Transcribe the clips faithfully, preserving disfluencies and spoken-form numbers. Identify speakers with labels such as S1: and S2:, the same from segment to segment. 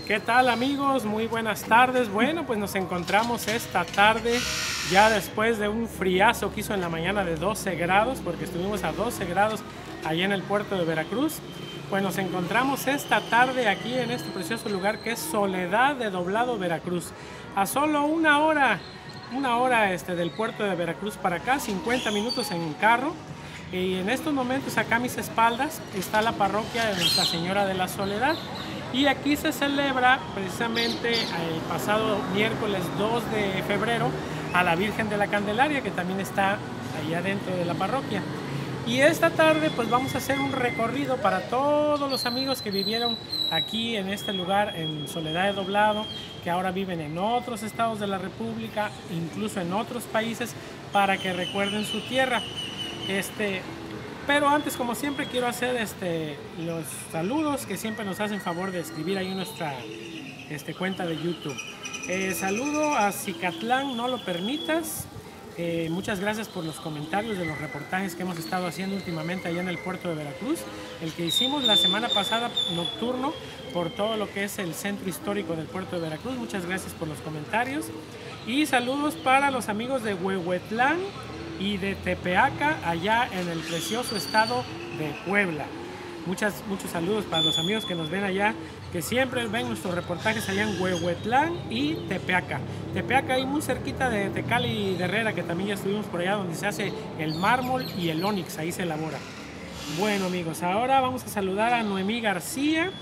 S1: ¿Qué tal, amigos? Muy buenas tardes. Bueno, pues nos encontramos esta tarde ya después de un friazo que hizo en la mañana de doce grados, porque estuvimos a doce grados allá en el puerto de Veracruz. Pues nos encontramos esta tarde aquí en este precioso lugar que es Soledad de Doblado, Veracruz. A solo una hora, una hora este, del puerto de Veracruz para acá, cincuenta minutos en carro. Y en estos momentos acá a mis espaldas está la parroquia de Nuestra Señora de la Soledad. Y aquí se celebra precisamente el pasado miércoles dos de febrero a la Virgen de la Candelaria, que también está allá dentro de la parroquia. Y esta tarde pues vamos a hacer un recorrido para todos los amigos que vivieron aquí en este lugar, en Soledad de Doblado, que ahora viven en otros estados de la República, incluso en otros países, para que recuerden su tierra. Este... Pero antes, como siempre, quiero hacer este, los saludos que siempre nos hacen favor de escribir ahí en nuestra este, cuenta de YouTube. Eh, saludo a Cicatlán, no lo permitas. Eh, muchas gracias por los comentarios de los reportajes que hemos estado haciendo últimamente allá en el puerto de Veracruz. El que hicimos la semana pasada nocturno por todo lo que es el centro histórico del puerto de Veracruz. Muchas gracias por los comentarios. Y saludos para los amigos de Huehuetlán y de Tepeaca, allá en el precioso estado de Puebla. Muchas, muchos saludos para los amigos que nos ven allá, que siempre ven nuestros reportajes allá en Huehuetlán y Tepeaca. Tepeaca ahí muy cerquita de Tecali y de Herrera, que también ya estuvimos por allá, donde se hace el mármol y el ónix, ahí se elabora. Bueno, amigos, ahora vamos a saludar a Noemí García,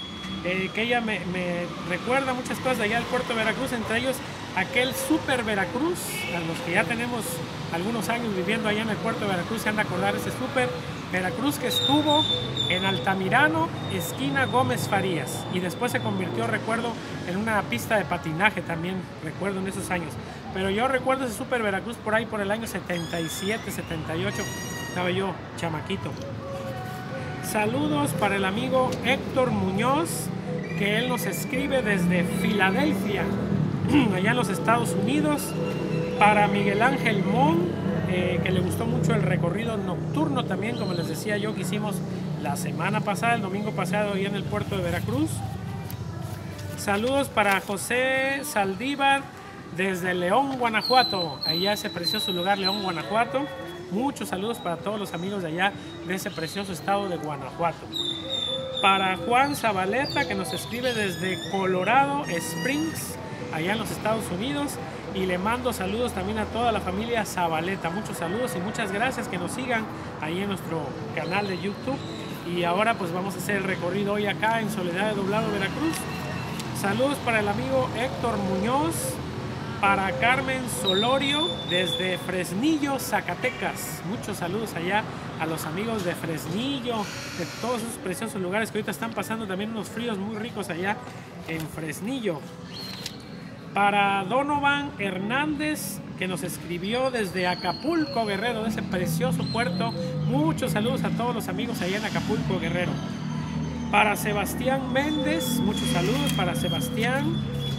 S1: eh, que ella me, me recuerda muchas cosas de allá del puerto de Veracruz, entre ellos aquel Super Veracruz. A los que ya tenemos algunos años viviendo allá en el puerto de Veracruz se han de acordar ese Super Veracruz que estuvo en Altamirano, esquina Gómez Farías, y después se convirtió, recuerdo, en una pista de patinaje también, recuerdo en esos años. Pero yo recuerdo ese Super Veracruz por ahí por el año setenta y siete, setenta y ocho, estaba yo chamaquito. Saludos para el amigo Héctor Muñoz, que él nos escribe desde Filadelfia, allá en los Estados Unidos. Para Miguel Ángel Mon, eh, que le gustó mucho el recorrido nocturno también, como les decía yo, que hicimos la semana pasada, el domingo pasado, ahí en el puerto de Veracruz. Saludos para José Saldívar desde León, Guanajuato, allá ese precioso lugar, León, Guanajuato. Muchos saludos para todos los amigos de allá, de ese precioso estado de Guanajuato. Para Juan Zabaleta, que nos escribe desde Colorado Springs, allá en los Estados Unidos, y le mando saludos también a toda la familia Zabaleta. Muchos saludos y muchas gracias, que nos sigan ahí en nuestro canal de YouTube. Y ahora pues vamos a hacer el recorrido hoy acá en Soledad de Doblado, Veracruz. Saludos para el amigo Héctor Muñoz, para Carmen Solorio desde Fresnillo, Zacatecas. Muchos saludos allá a los amigos de Fresnillo, de todos esos preciosos lugares que ahorita están pasando también unos fríos muy ricos allá en Fresnillo. Para Donovan Hernández, que nos escribió desde Acapulco, Guerrero, de ese precioso puerto. Muchos saludos a todos los amigos allá en Acapulco, Guerrero. Para Sebastián Méndez, muchos saludos para Sebastián.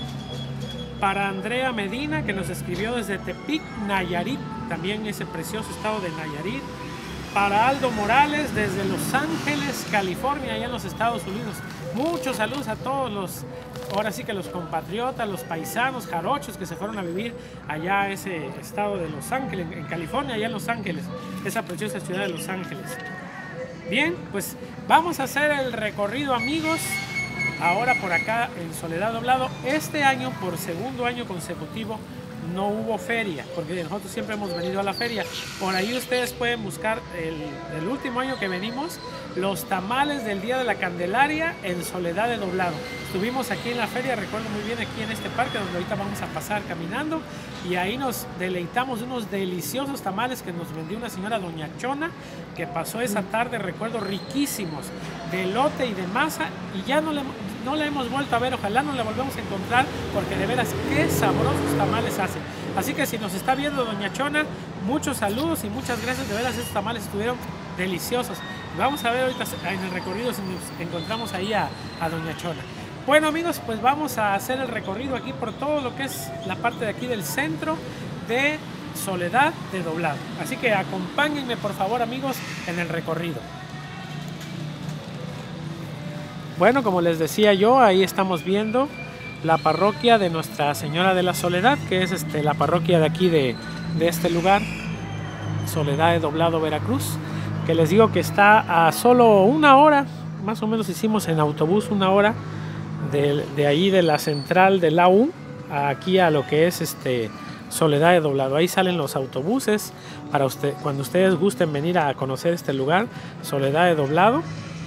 S1: Para Andrea Medina, que nos escribió desde Tepic, Nayarit, también ese precioso estado de Nayarit. Para Aldo Morales desde Los Ángeles, California, allá en los Estados Unidos. Muchos saludos a todos los, ahora sí que los compatriotas, los paisanos, jarochos que se fueron a vivir allá a ese estado de Los Ángeles, en California, allá en Los Ángeles, esa preciosa ciudad de Los Ángeles. Bien, pues vamos a hacer el recorrido, amigos, ahora por acá en Soledad Doblado. Este año, por segundo año consecutivo, no hubo feria, porque nosotros siempre hemos venido a la feria. Por ahí ustedes pueden buscar el, el último año que venimos, los tamales del Día de la Candelaria en Soledad de Doblado. Estuvimos aquí en la feria, recuerdo muy bien, aquí en este parque donde ahorita vamos a pasar caminando, y ahí nos deleitamos de unos deliciosos tamales que nos vendió una señora Doña Chona, que pasó esa tarde, recuerdo, riquísimos, de elote y de masa, y ya no le, no le hemos vuelto a ver. Ojalá no la volvemos a encontrar, porque de veras qué sabrosos tamales hacen. Así que si nos está viendo Doña Chona, muchos saludos y muchas gracias, de veras estos tamales estuvieron deliciosos. Vamos a ver ahorita en el recorrido si nos encontramos ahí a, a Doña Chona. Bueno, amigos, pues vamos a hacer el recorrido aquí por todo lo que es la parte de aquí del centro de Soledad de Doblado. Así que acompáñenme, por favor, amigos, en el recorrido. Bueno, como les decía yo, ahí estamos viendo la parroquia de Nuestra Señora de la Soledad, que es este, la parroquia de aquí de, de este lugar, Soledad de Doblado, Veracruz, que les digo que está a solo una hora, más o menos hicimos en autobús una hora de, de ahí de la central de la U aquí a lo que es este Soledad de Doblado. Ahí salen los autobuses para usted, cuando ustedes gusten venir a conocer este lugar, Soledad de Doblado,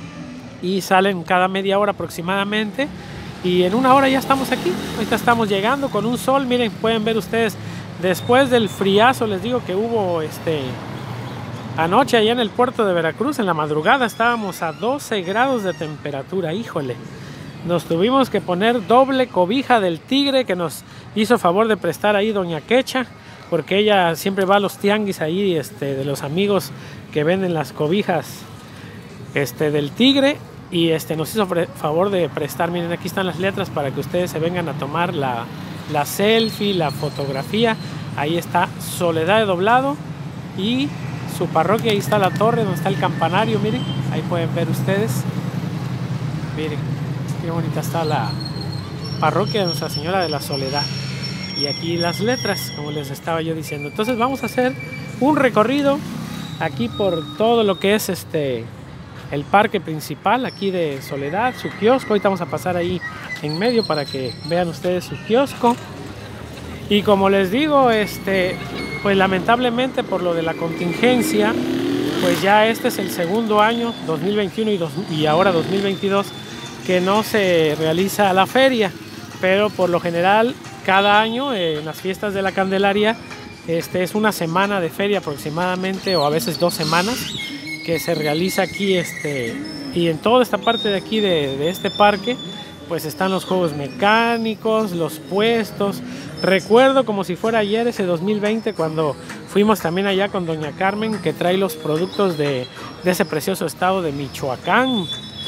S1: y salen cada media hora aproximadamente, y en una hora ya estamos aquí. Ahorita estamos llegando con un sol, miren, pueden ver ustedes, después del friazo, les digo que hubo este anoche allá en el puerto de Veracruz, en la madrugada estábamos a doce grados de temperatura, híjole. Nos tuvimos que poner doble cobija del Tigre, que nos hizo favor de prestar ahí doña Quecha, porque ella siempre va a los tianguis ahí este, de los amigos que venden las cobijas este, del Tigre, y este, nos hizo favor de prestar. Miren, aquí están las letras para que ustedes se vengan a tomar la, la selfie, la fotografía. Ahí está Soledad de Doblado y su parroquia. Ahí está la torre donde está el campanario, miren, ahí pueden ver ustedes. Miren qué bonita está la parroquia de Nuestra Señora de la Soledad. Y aquí las letras, como les estaba yo diciendo. Entonces vamos a hacer un recorrido aquí por todo lo que es este el parque principal aquí de Soledad, su kiosco. Ahorita vamos a pasar ahí en medio para que vean ustedes su kiosco. Y como les digo, este pues lamentablemente por lo de la contingencia, pues ya este es el segundo año, dos mil veintiuno y, dos, y ahora dos mil veintidós, que no se realiza la feria, pero por lo general cada año eh, en las fiestas de la Candelaria este, es una semana de feria aproximadamente, o a veces dos semanas, que se realiza aquí, este, y en toda esta parte de aquí de, de este parque pues están los juegos mecánicos, los puestos. Recuerdo como si fuera ayer ese dos mil veinte cuando fuimos también allá con doña Carmen, que trae los productos de, de ese precioso estado de Michoacán,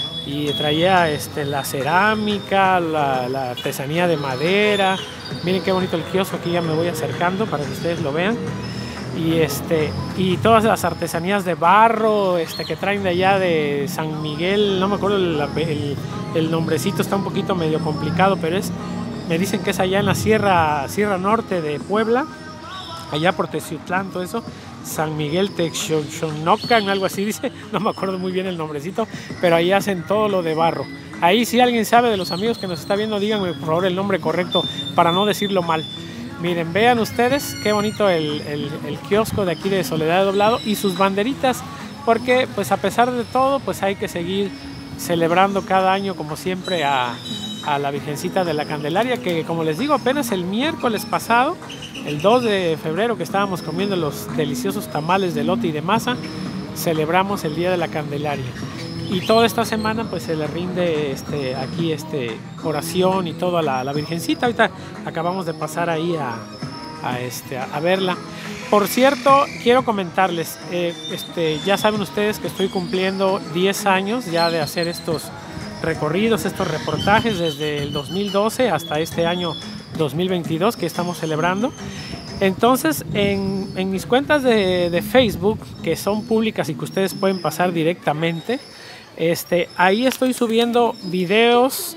S1: y traía este, la cerámica, la, la artesanía de madera. Miren qué bonito el kiosco, aquí ya me voy acercando para que ustedes lo vean. Y, este, y todas las artesanías de barro este, que traen de allá de San Miguel, no me acuerdo el, el, el nombrecito, está un poquito medio complicado, pero es, me dicen que es allá en la Sierra, Sierra Norte de Puebla, allá por Teciutlán, todo eso. San Miguel Texoxonocan, algo así dice, no me acuerdo muy bien el nombrecito, pero ahí hacen todo lo de barro. Ahí si alguien sabe de los amigos que nos está viendo, díganme por favor el nombre correcto para no decirlo mal. Miren, vean ustedes qué bonito el, el, el kiosco de aquí de Soledad de Doblado y sus banderitas, porque pues a pesar de todo pues hay que seguir celebrando cada año como siempre a, a la Virgencita de la Candelaria, que como les digo, apenas el miércoles pasado, el dos de febrero, que estábamos comiendo los deliciosos tamales de elote y de masa, celebramos el Día de la Candelaria. Y toda esta semana pues se le rinde este, aquí este, oración y todo a la, a la Virgencita. Ahorita acabamos de pasar ahí a, a, este, a verla. Por cierto, quiero comentarles, eh, este, ya saben ustedes que estoy cumpliendo diez años ya de hacer estos recorridos, estos reportajes desde el dos mil doce hasta este año dos mil veintidós que estamos celebrando. Entonces en, en mis cuentas de, de Facebook, que son públicas y que ustedes pueden pasar directamente, este, ahí estoy subiendo videos,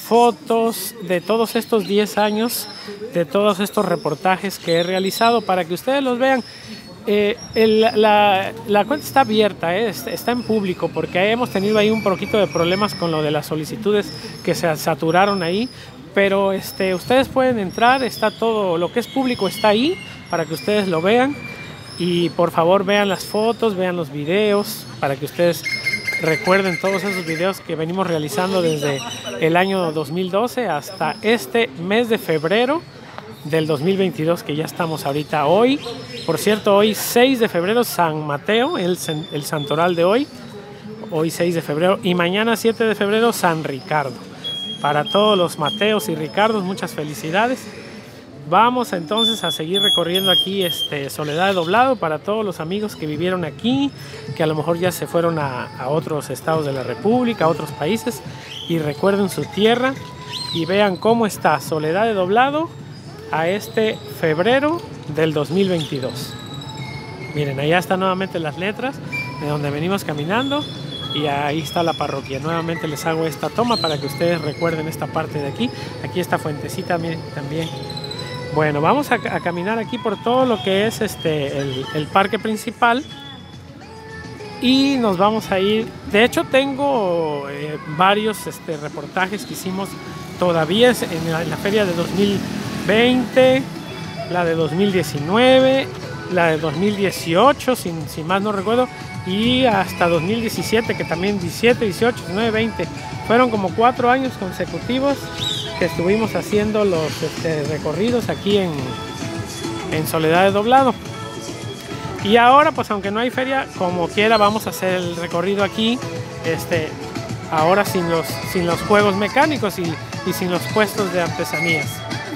S1: fotos de todos estos diez años, de todos estos reportajes que he realizado para que ustedes los vean. Eh, el, la, la cuenta está abierta, eh, está en público, porque hemos tenido ahí un poquito de problemas con lo de las solicitudes que se saturaron ahí, pero este, ustedes pueden entrar, está todo lo que es público está ahí para que ustedes lo vean, y por favor vean las fotos, vean los videos para que ustedes recuerden todos esos videos que venimos realizando desde el año dos mil doce hasta este mes de febrero del dos mil veintidós, que ya estamos ahorita hoy. Por cierto, hoy seis de febrero, San Mateo, el, el santoral de hoy, hoy seis de febrero, y mañana siete de febrero, San Ricardo. Para todos los Mateos y Ricardos, muchas felicidades. Vamos entonces a seguir recorriendo aquí este, Soledad de Doblado para todos los amigos que vivieron aquí, que a lo mejor ya se fueron a, a otros estados de la República, a otros países, y recuerden su tierra y vean cómo está Soledad de Doblado a este febrero del dos mil veintidós. Miren, allá están nuevamente las letras de donde venimos caminando. y ahí está la parroquia. Nuevamente les hago esta toma para que ustedes recuerden esta parte de aquí. Aquí está fuentecita, miren, también. Bueno, vamos a, a caminar aquí por todo lo que es este el, el parque principal y nos vamos a ir. De hecho tengo eh, varios este, reportajes que hicimos todavía en la, en la feria de dos mil veinte, la de dos mil diecinueve, la de dos mil dieciocho, si, si más no recuerdo, y hasta dos mil diecisiete, que también diecisiete, dieciocho, diecinueve, veinte. Fueron como cuatro años consecutivos que estuvimos haciendo los este, recorridos aquí en, en Soledad de Doblado. Y ahora, pues aunque no hay feria, como quiera vamos a hacer el recorrido aquí, este, ahora sin los, sin los juegos mecánicos y, y sin los puestos de artesanías.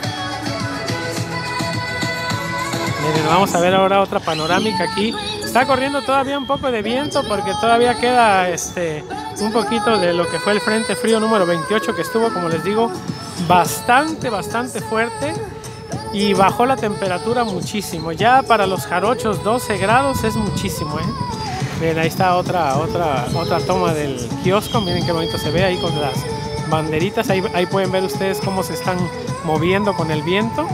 S1: Miren, vamos a ver ahora otra panorámica aquí. Está corriendo todavía un poco de viento porque todavía queda este, un poquito de lo que fue el frente frío número veintiocho, que estuvo, como les digo, bastante, bastante fuerte y bajó la temperatura muchísimo. Ya para los jarochos doce grados es muchísimo, ¿eh? Miren, ahí está otra, otra, otra toma del kiosco. Miren qué bonito se ve ahí con las banderitas. Ahí, ahí pueden ver ustedes cómo se están moviendo con el viento.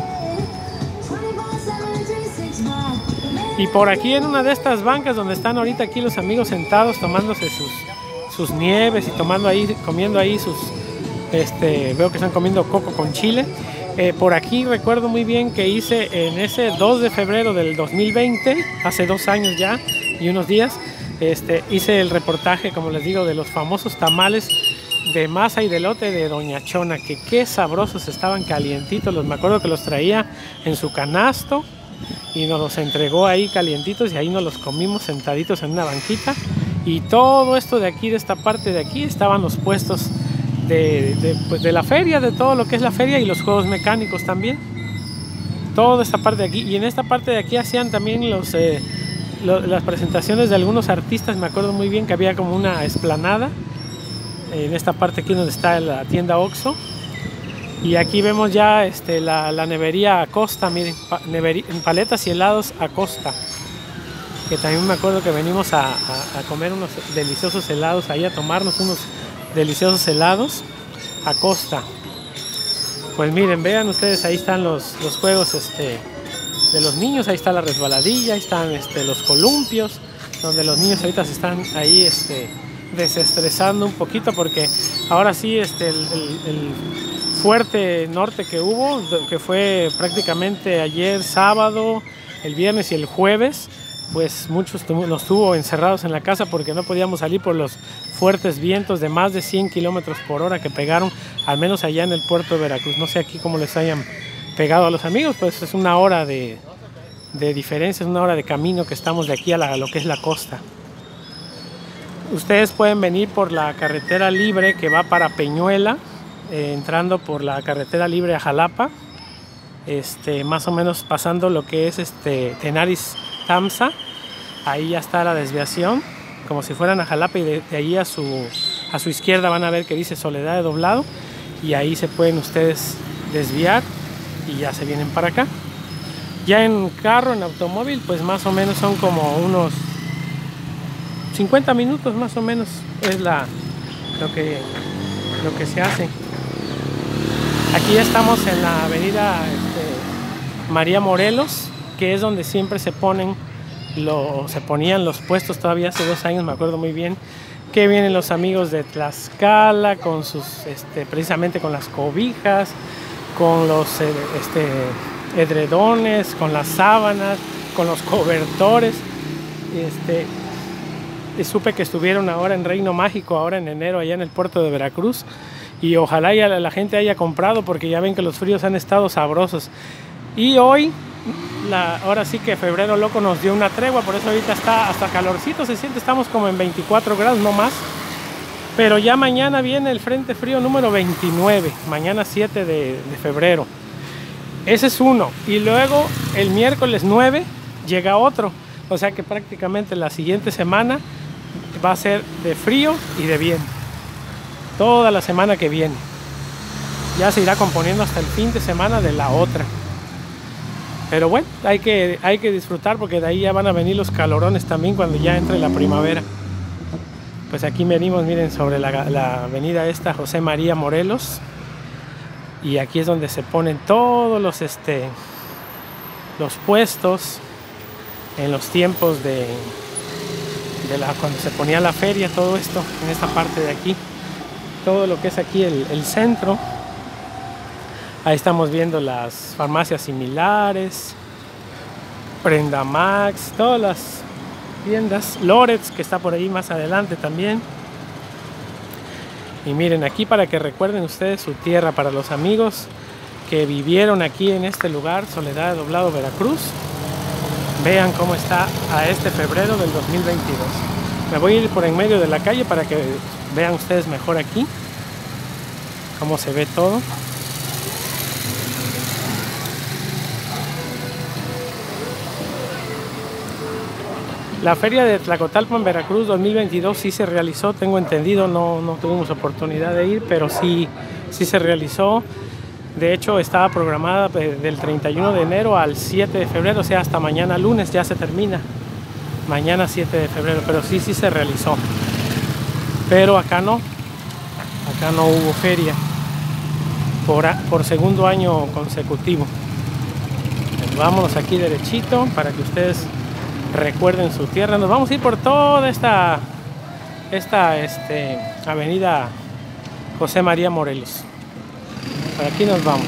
S1: Y por aquí en una de estas bancas donde están ahorita aquí los amigos sentados tomándose sus, sus nieves y tomando ahí, comiendo ahí sus, este, veo que están comiendo coco con chile. Eh, por aquí recuerdo muy bien que hice en ese dos de febrero del dos mil veinte, hace dos años ya y unos días, este, hice el reportaje, como les digo, de los famosos tamales de masa y de elote de Doña Chona, que qué sabrosos estaban, calientitos. Los, me acuerdo que los traía en su canasto y nos los entregó ahí calientitos y ahí nos los comimos sentaditos en una banquita. Y todo esto de aquí, de esta parte de aquí, estaban los puestos de, de, pues de la feria, de todo lo que es la feria y los juegos mecánicos también. Toda esta parte de aquí. Y en esta parte de aquí hacían también los, eh, lo, las presentaciones de algunos artistas. Me acuerdo muy bien que había como una explanada en esta parte aquí donde está la tienda Oxxo. Y aquí vemos ya este, la, la nevería Acosta, miren, pa, neveri, paletas y helados Acosta, que también me acuerdo que venimos a, a, a comer unos deliciosos helados, ahí a tomarnos unos deliciosos helados Acosta. Pues miren, vean ustedes, ahí están los, los juegos este, de los niños, ahí está la resbaladilla, ahí están este, los columpios, donde los niños ahorita se están ahí este, desestresando un poquito, porque ahora sí este, el, el, el fuerte norte que hubo, que fue prácticamente ayer sábado, el viernes y el jueves, pues muchos nos tuvo encerrados en la casa porque no podíamos salir por los fuertes vientos de más de cien kilómetros por hora que pegaron, al menos allá en el puerto de Veracruz. No sé aquí cómo les hayan pegado a los amigos, pues es una hora de, de diferencia, es una hora de camino que estamos de aquí a, la, a lo que es la costa. Ustedes pueden venir por la carretera libre que va para Peñuela, eh, entrando por la carretera libre a Jalapa, este, más o menos pasando lo que es este, Tenaris Tamsa. Ahí ya está la desviación, como si fueran a Jalapa, y de, de ahí a su, a su izquierda van a ver que dice Soledad de Doblado, y ahí se pueden ustedes desviar y ya se vienen para acá. Ya en carro, en automóvil, pues más o menos son como unos cincuenta minutos más o menos es la, lo, que, lo que se hace. Aquí ya estamos en la avenida este, María Morelos, que es donde siempre se ponen lo, se ponían los puestos todavía hace dos años, me acuerdo muy bien, que vienen los amigos de Tlaxcala con sus, este, precisamente con las cobijas, con los este, edredones, con las sábanas, con los cobertores. Este, y supe que estuvieron ahora en Reino Mágico, ahora en enero, allá en el puerto de Veracruz, y ojalá ya la gente haya comprado, porque ya ven que los fríos han estado sabrosos. Y hoy, la, ahora sí que febrero loco nos dio una tregua, por eso ahorita está hasta calorcito, se siente, estamos como en veinticuatro grados, no más. Pero ya mañana viene el frente frío número veintinueve, mañana siete de, de febrero. Ese es uno. Y luego el miércoles nueve llega otro. O sea que prácticamente la siguiente semana va a ser de frío y de viento. Toda la semana que viene. Ya se irá componiendo hasta el fin de semana de la otra. Pero bueno, hay que, hay que disfrutar, porque de ahí ya van a venir los calorones también cuando ya entre la primavera. Pues aquí venimos, miren, sobre la, la avenida esta, José María Morelos. Y aquí es donde se ponen todos los, este, los puestos en los tiempos de, de la, cuando se ponía la feria, todo esto, en esta parte de aquí. Todo lo que es aquí el, el centro. Ahí estamos viendo las farmacias similares, Prenda Max, todas las tiendas, Loretz, que está por ahí más adelante también. Y miren, aquí para que recuerden ustedes su tierra, para los amigos que vivieron aquí en este lugar, Soledad de Doblado, Veracruz. Vean cómo está a este febrero del dos mil veintidós. Me voy a ir por en medio de la calle para que vean ustedes mejor aquí cómo se ve todo. La feria de Tlacotalpan, Veracruz dos mil veintidós sí se realizó, tengo entendido, no, no tuvimos oportunidad de ir, pero sí, sí se realizó. De hecho, estaba programada del treinta y uno de enero al siete de febrero, o sea, hasta mañana lunes ya se termina. Mañana siete de febrero, pero sí, sí se realizó. Pero acá no, acá no hubo feria por, por segundo año consecutivo. Pues vámonos aquí derechito para que ustedes recuerden su tierra. Nos vamos a ir por toda esta, esta este, avenida José María Morelos. Por aquí nos vamos.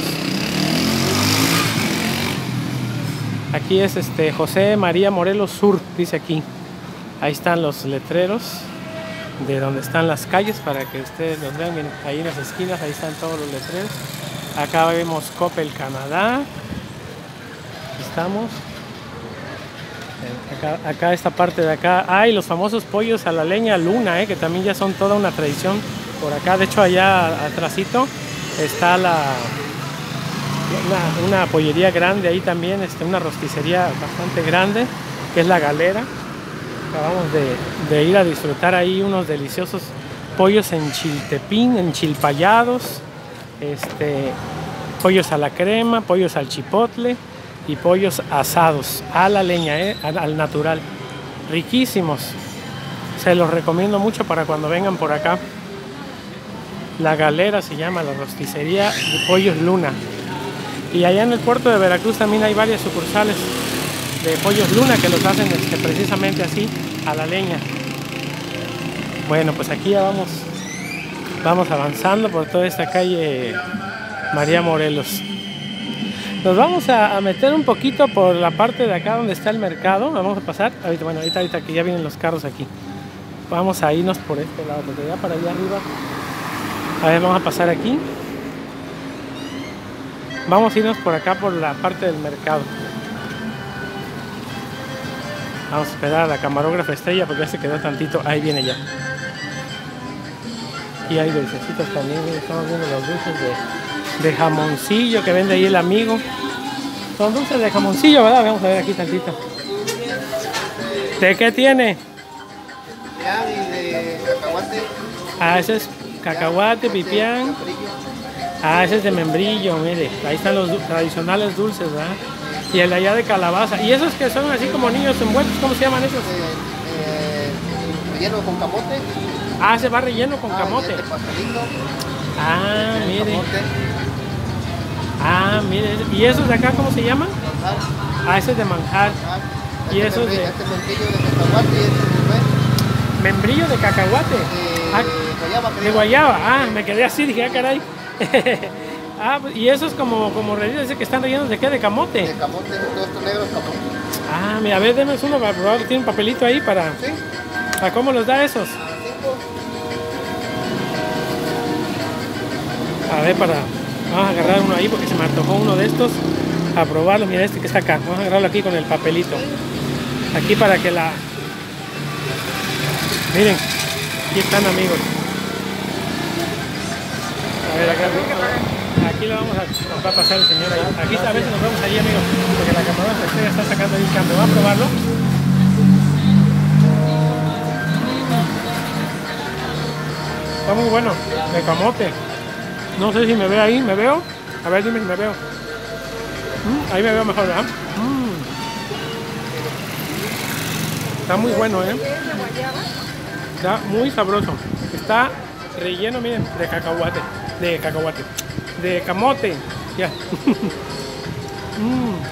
S1: Aquí es este José María Morelos Sur, dice aquí. Ahí están los letreros de donde están las calles para que ustedes los vean. Miren, ahí en las esquinas, ahí están todos los letreros. Acá vemos Coppel Canadá. Aquí estamos. Acá, acá esta parte de acá hay ah, los famosos pollos a la leña Luna, eh, que también ya son toda una tradición por acá. De hecho, allá atrásito está la una, una pollería grande ahí también, este, una rosticería bastante grande, que es La Galera. Acabamos de, de ir a disfrutar ahí unos deliciosos pollos en chiltepín, enchilpayados, este, pollos a la crema, pollos al chipotle y pollos asados a la leña, eh, al, al natural, riquísimos. Se los recomiendo mucho para cuando vengan por acá. La Galera se llama la rosticería de Pollos Luna. Y allá en el puerto de Veracruz también hay varias sucursales de Pollos Luna que los hacen este, precisamente así, a la leña. Bueno, pues aquí ya vamos, vamos avanzando por toda esta calle María Morelos. Nos vamos a, a meter un poquito por la parte de acá donde está el mercado. Vamos a pasar, ahorita, bueno, ahorita, ahorita que ya vienen los carros aquí. Vamos a irnos por este lado, porque ya para allá arriba. A ver, vamos a pasar aquí. Vamos a irnos por acá, por la parte del mercado. Vamos a esperar a la camarógrafa Estrella porque ya se quedó tantito. Ahí viene ya. Y hay dulcecitos también. Estamos viendo los dulces de, de jamoncillo que vende ahí el amigo. Son dulces de jamoncillo, ¿verdad? Vamos a ver aquí tantito. ¿De qué tiene?
S2: De cacahuate.
S1: Ah, ese es cacahuate, pipián. Ah, ese es de membrillo, mire. Ahí están los tradicionales dulces, ¿verdad? Y el de allá de calabaza. ¿Y esos que son así como niños envueltos? ¿Cómo se llaman esos?
S2: Eh, eh, relleno con camote.
S1: Ah, se va relleno con
S2: ah,
S1: camote.
S2: Este pastelito.
S1: Ah,
S2: este
S1: mire.
S2: Camote.
S1: Ah, mire. ¿Y esos de acá cómo se llaman?
S2: Manjar.
S1: Ah, ese es de manjar.
S2: Ah,
S1: ¿Y
S2: este
S1: esos de...?
S2: Este membrillo de cacahuate y este
S1: ¿Membrillo de cacahuate?
S2: de
S1: Ah,
S2: guayaba.
S1: de guayaba. Ah, me quedé así, dije, ah, caray. Ah, y esos como, como rellenos que están rellenos de qué, de camote.
S2: De camote, todo esto negro es camote.
S1: Ah, mira, a ver, denme uno para probar. Tiene un papelito ahí para...
S2: ¿Sí?
S1: ¿Para cómo los da esos?
S2: Cinco.
S1: A ver, para... Vamos a agarrar uno ahí porque se me antojó uno de estos. A probarlo, mira este que está acá. Vamos a agarrarlo aquí con el papelito. Aquí para que la... Miren, aquí están, amigos. A ver, acá, aquí lo vamos a, nos va a pasar el señor ahí. Aquí a ver si nos vemos allí, amigos, porque la camarógrafa ya está sacando ahí el cambio. Vamos a probarlo. Está muy bueno, de camote. No sé si me veo ahí, ¿me veo? A ver, dime si me veo. Mm, ahí me veo mejor, ¿verdad? Mm. Está muy bueno, ¿eh? Está muy sabroso. Está relleno, miren, de cacahuate. De cacahuate. De camote. Ya. mm.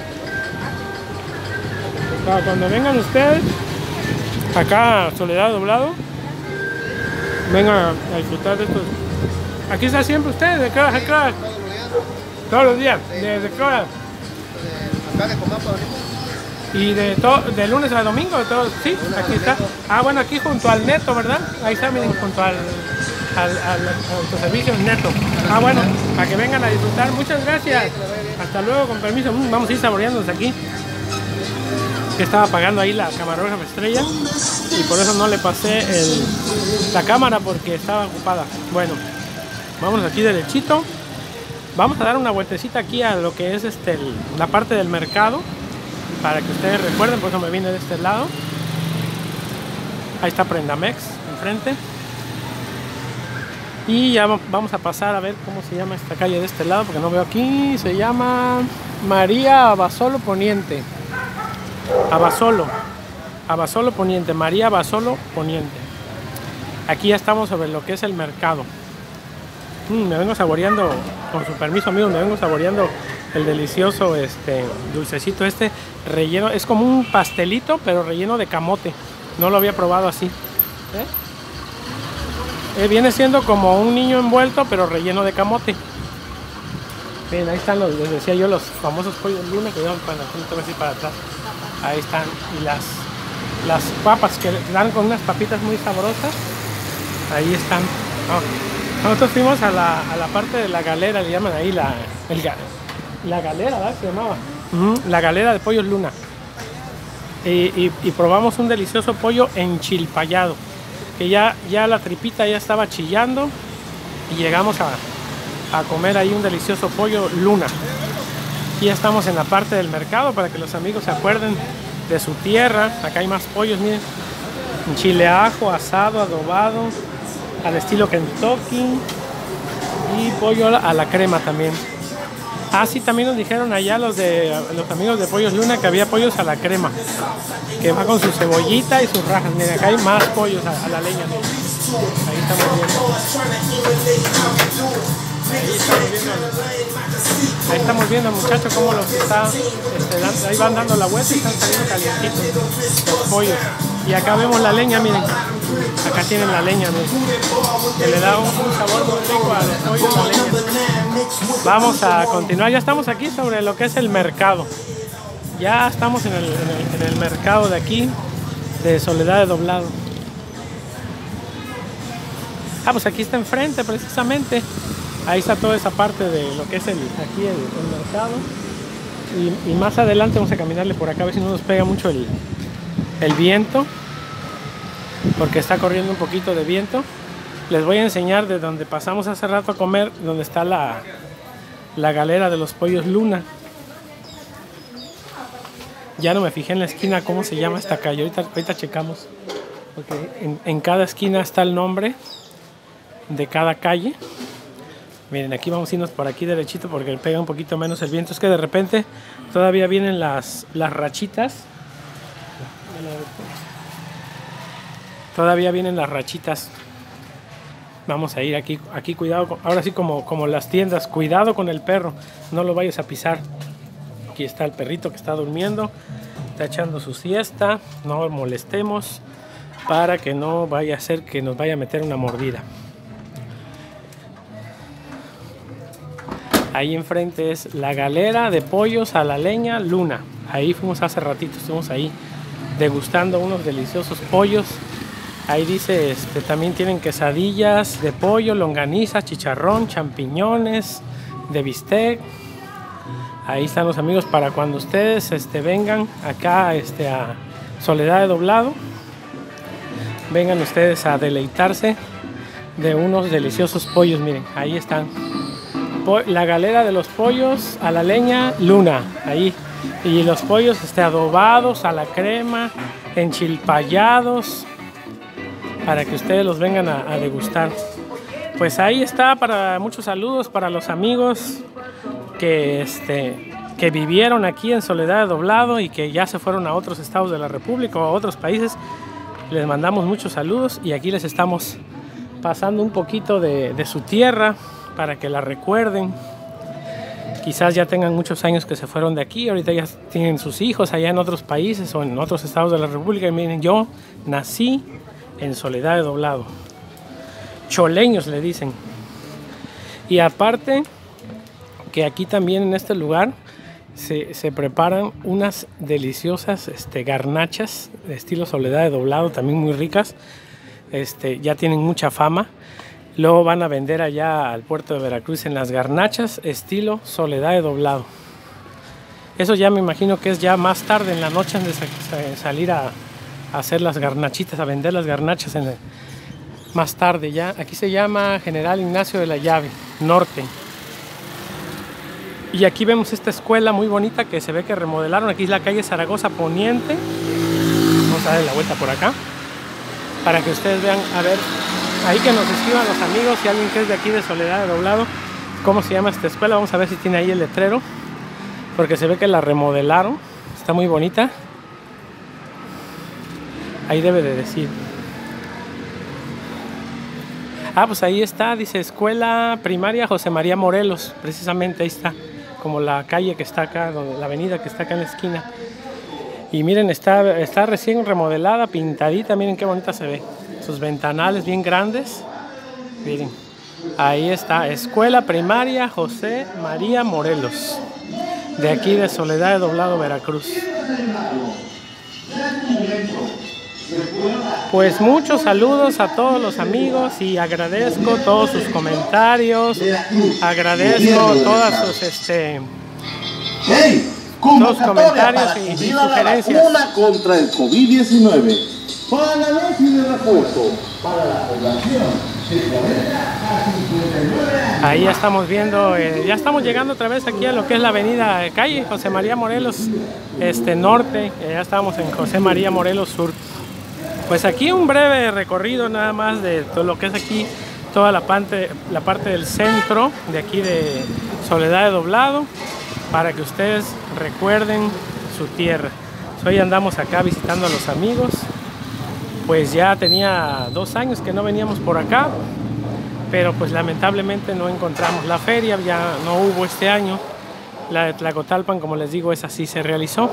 S1: Para cuando vengan ustedes acá a Soledad Doblado, vengan a disfrutar de estos. Aquí está siempre ustedes, ¿de qué hora? ¿De qué hora? Todos los días. ¿Desde qué hora?
S2: Acá de Comapa,
S1: Y de, to de lunes a domingo, de todos, sí, aquí está. Ah, bueno, aquí junto al Neto, ¿verdad? Ahí está, miren, junto al, al, al, al autoservicio Neto. Ah, bueno, para que vengan a disfrutar. Muchas gracias. Hasta luego, con permiso. Vamos a ir saboreándonos aquí. Que estaba apagando ahí la camarógrafa Estrella y por eso no le pasé el, la cámara porque estaba ocupada. Bueno, vamos aquí derechito. Vamos a dar una vueltecita aquí a lo que es este el, la parte del mercado. Para que ustedes recuerden, por eso me vine de este lado. Ahí está Prendamex enfrente. Y ya vamos a pasar a ver cómo se llama esta calle de este lado, porque no veo aquí. Se llama María Abasolo Poniente. Abasolo. Abasolo Poniente. María Abasolo Poniente. Aquí ya estamos sobre lo que es el mercado. Mm, me vengo saboreando, con su permiso amigos, me vengo saboreando el delicioso este dulcecito este relleno. Es como un pastelito pero relleno de camote. No lo había probado así. ¿Eh? Eh, viene siendo como un niño envuelto pero relleno de camote. Bien, ahí están los, les decía yo, los famosos pollos luna que llevan para la punta así para atrás. Ahí están. Y las las papas que dan con unas papitas muy sabrosas. Ahí están. Oh. Nosotros fuimos a la, a la parte de la galera, le llaman ahí la el, la galera, ¿verdad? Se llamaba. Uh-huh. La galera de pollos luna. Y, y, y probamos un delicioso pollo enchilpayado. Que ya, ya la tripita ya estaba chillando. Y llegamos a, a comer ahí un delicioso pollo luna. Y ya estamos en la parte del mercado para que los amigos se acuerden de su tierra. Acá hay más pollos, miren. Chile ajo, asado, adobado, al estilo Kentucky. Y pollo a la crema también. Ah, sí, también nos dijeron allá los de los amigos de Pollos Luna que había pollos a la crema, que va con su cebollita y sus rajas. Miren, acá hay más pollos a, a la leña. Miren. Ahí estamos viendo. Ahí estamos viendo, ahí estamos viendo muchachos cómo los está, este, dando, ahí van dando la vuelta y están saliendo calientitos los pollos. Y acá vemos la leña, miren. Acá tienen la leña, miren, que le da un, un sabor muy rico a los pollos, la leña. Vamos a continuar, ya estamos aquí sobre lo que es el mercado. Ya estamos en el, en el, en el mercado de aquí, de Soledad de Doblado. Ah, pues aquí está enfrente precisamente. Ahí está toda esa parte de lo que es el, aquí el, el mercado. Y, y más adelante vamos a caminarle por acá a ver si no nos pega mucho el, el viento. Porque está corriendo un poquito de viento. Les voy a enseñar de donde pasamos hace rato a comer, donde está la, la galera de los pollos Luna. Ya no me fijé en la esquina cómo se llama esta calle. Ahorita, ahorita checamos. Porque en, en cada esquina está el nombre de cada calle. Miren, aquí vamos a irnos por aquí derechito porque pega un poquito menos el viento. Es que de repente todavía vienen las, las rachitas. Todavía vienen las rachitas. Vamos a ir aquí, aquí cuidado, con, ahora sí como, como las tiendas, cuidado con el perro, no lo vayas a pisar. Aquí está el perrito que está durmiendo, está echando su siesta, no lo molestemos para que no vaya a ser que nos vaya a meter una mordida. Ahí enfrente es la galera de pollos a la leña Luna. Ahí fuimos hace ratito, estuvimos ahí degustando unos deliciosos pollos. Ahí dice, este, también tienen quesadillas de pollo, longaniza, chicharrón, champiñones, de bistec. Ahí están los amigos para cuando ustedes este, vengan acá este, a Soledad de Doblado. Vengan ustedes a deleitarse de unos deliciosos pollos. Miren, ahí están. Po la galera de los pollos a la leña Luna. Ahí. Y los pollos este, adobados a la crema, enchilpayados, para que ustedes los vengan a, a degustar. Pues ahí está, para muchos saludos para los amigos que, este, que vivieron aquí en Soledad de Doblado y que ya se fueron a otros estados de la República o a otros países. Les mandamos muchos saludos y aquí les estamos pasando un poquito de, de su tierra para que la recuerden. Quizás ya tengan muchos años que se fueron de aquí, ahorita ya tienen sus hijos allá en otros países o en otros estados de la República. Y miren, yo nací en Soledad de Doblado. Choleños le dicen. Y aparte que aquí también en este lugar se, se preparan unas deliciosas este, garnachas de estilo Soledad de Doblado, también muy ricas. Este, ya tienen mucha fama. Luego van a vender allá al puerto de Veracruz en las garnachas estilo Soledad de Doblado. Eso ya me imagino que es ya más tarde en la noche antes de salir a, a hacer las garnachitas, a vender las garnachas en el, más tarde ya. Aquí se llama General Ignacio de la Llave Norte. Y aquí vemos esta escuela muy bonita que se ve que remodelaron. Aquí es la calle Zaragoza Poniente. Vamos a darle la vuelta por acá para que ustedes vean, a ver. Ahí que nos escriban los amigos, si alguien que es de aquí de Soledad de Doblado, cómo se llama esta escuela. Vamos a ver si tiene ahí el letrero, porque se ve que la remodelaron, está muy bonita. Ahí debe de decir. Ah, pues ahí está, dice Escuela Primaria José María Morelos, precisamente ahí está, como la calle que está acá, la avenida que está acá en la esquina. Y miren, está, está recién remodelada, pintadita, miren qué bonita se ve. Sus ventanales bien grandes. Miren, ahí está, Escuela Primaria José María Morelos, de aquí de Soledad de Doblado, Veracruz. Pues muchos saludos a todos los amigos y agradezco todos sus comentarios, agradezco todas sus este todos sus comentarios y, y sugerencias.
S3: Contra el COVID diecinueve. Para la dosis de refuerzo para la población de cuarenta a cincuenta y nueve años.
S1: Ahí ya estamos viendo, eh, ya estamos llegando otra vez aquí a lo que es la avenida de calle José María Morelos este, Norte, eh, ya estamos en José María Morelos Sur. Pues aquí un breve recorrido nada más de todo lo que es aquí, toda la parte, la parte del centro de aquí de Soledad de Doblado, para que ustedes recuerden su tierra. Hoy andamos acá visitando a los amigos. Pues ya tenía dos años que no veníamos por acá, pero pues lamentablemente no encontramos la feria, ya no hubo este año. La de Tlacotalpan, como les digo, esa sí se realizó.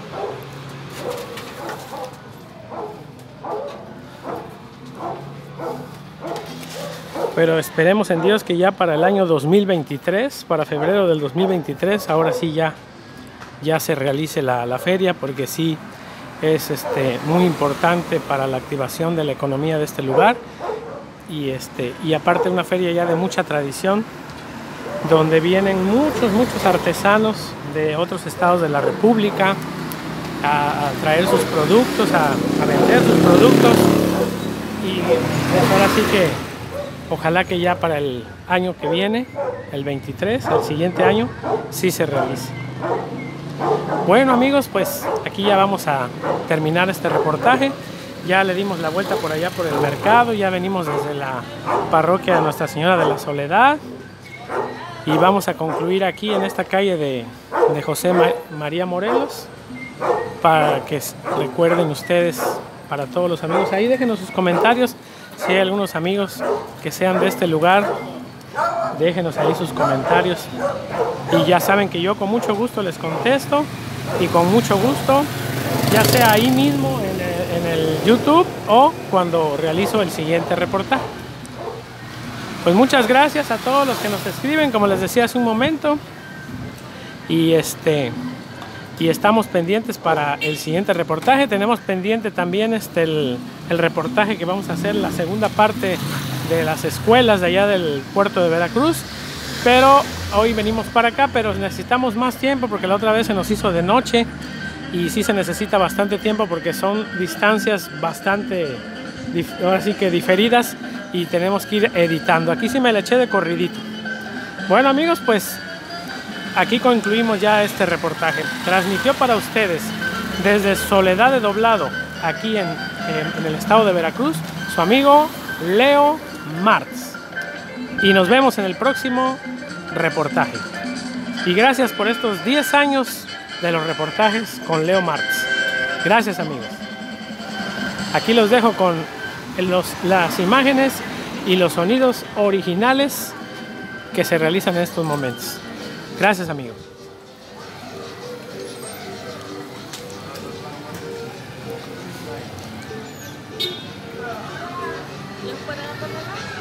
S1: Pero esperemos en Dios que ya para el año dos mil veintitrés, para febrero del dos mil veintitrés, ahora sí ya, ya se realice la, la feria, porque sí es este, muy importante para la activación de la economía de este lugar y, este, y aparte una feria ya de mucha tradición, donde vienen muchos, muchos artesanos de otros estados de la República a, a traer sus productos, a, a vender sus productos, y pues ahora sí que ojalá que ya para el año que viene, el veintitrés, el siguiente año, sí se realice. Bueno amigos, pues aquí ya vamos a terminar este reportaje. Ya le dimos la vuelta por allá por el mercado, ya venimos desde la parroquia de Nuestra Señora de la Soledad y vamos a concluir aquí en esta calle de, de José Ma- María Morelos, para que recuerden ustedes, para todos los amigos. Ahí déjenos sus comentarios, si hay algunos amigos que sean de este lugar, déjenos ahí sus comentarios. Y ya saben que yo con mucho gusto les contesto y con mucho gusto, ya sea ahí mismo en el, en el YouTube o cuando realizo el siguiente reportaje. Pues muchas gracias a todos los que nos escriben, como les decía hace un momento. Y este y estamos pendientes para el siguiente reportaje. Tenemos pendiente también este el, el reportaje que vamos a hacer, la segunda parte de las escuelas de allá del puerto de Veracruz. Pero hoy venimos para acá, pero necesitamos más tiempo porque la otra vez se nos hizo de noche y sí se necesita bastante tiempo porque son distancias bastante, ahora sí que diferidas, y tenemos que ir editando. Aquí sí me le eché de corridito. Bueno amigos, pues aquí concluimos ya este reportaje. Transmitió para ustedes desde Soledad de Doblado, aquí en, en, en el estado de Veracruz, su amigo Leo Martz. Y nos vemos en el próximo reportaje. Y gracias por estos diez años de los reportajes con Leo Martz. Gracias amigos. Aquí los dejo con los, las imágenes y los sonidos originales que se realizan en estos momentos. Gracias, amigos.
S4: ¿Los pueden poner?